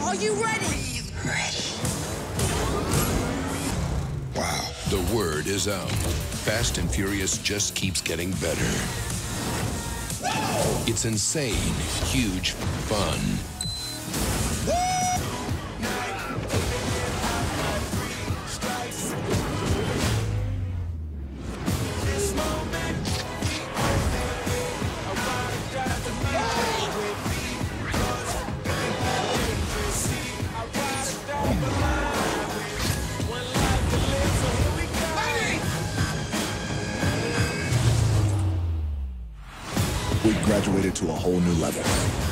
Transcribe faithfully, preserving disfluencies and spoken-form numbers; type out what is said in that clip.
Are you ready? Ready. Wow. The word is out. Fast and Furious just keeps getting better. It's insane, huge fun. We graduated to a whole new level.